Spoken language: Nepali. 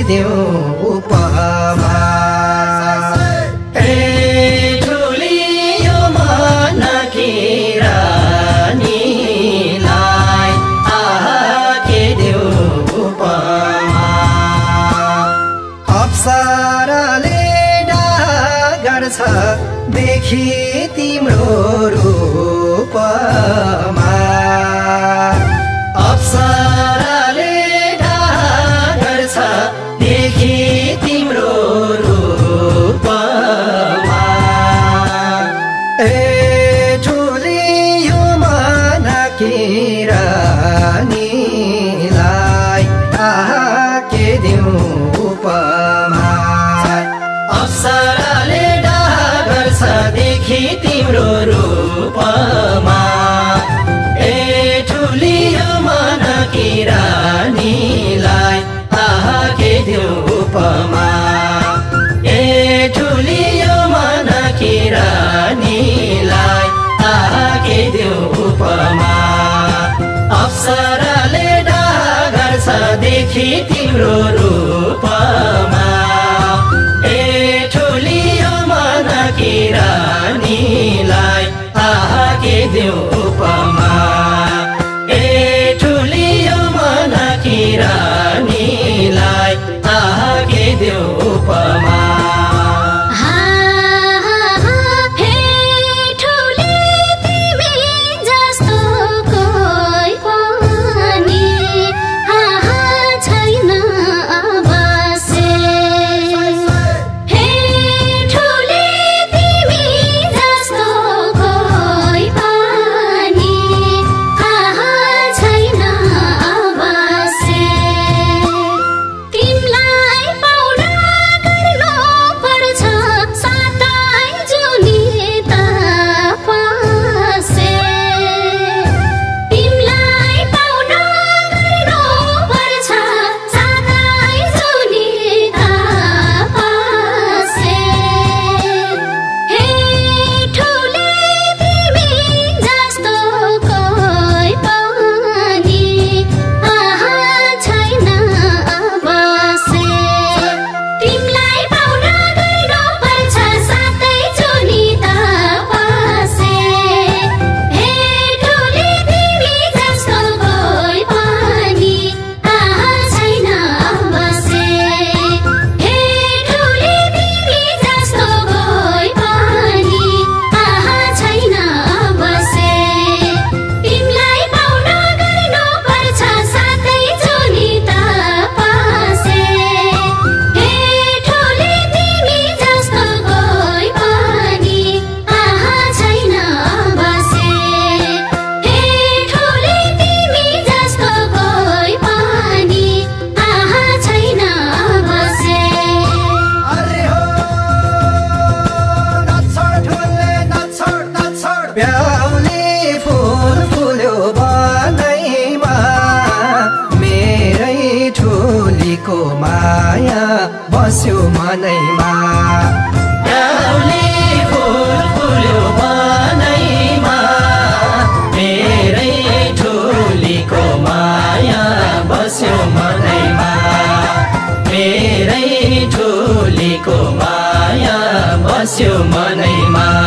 देऊ उपमा ए ठुली यो मनकी रानीलाई के देऊ उपमा अप्सराले गर्छ देखि तिम्रो रूपमा अप्सराले गर्छ देखि तिम्रो रूपमा ए ठुली यो मनकी रानीलाई के दिउँ उपमा अप्सराले गर्छ देखि तिम्रो रूपमा ए ठुली यो मनकी रानीलाई के दिउँ उपमा ए ठुली यो मनकी रानीलाई के दिउँ उपमा अप्सराले गर्छ देखि तिम्रो रूपमा ए ठुली यो मनकी रानीलाई के दिउँ उपमा ए ठुली यो मनकी रानीलाई के दिउँ उपमा ब्याउली फूल फुल्यो बनैमा मेरै ठुलीको माया बस्यो मनैमा ब्याउली फूल फुल्यो बनैमा मेरै ठुलीको माया बस्यो मनैमा मेरै ठुलीको माया बस्यो मनैमा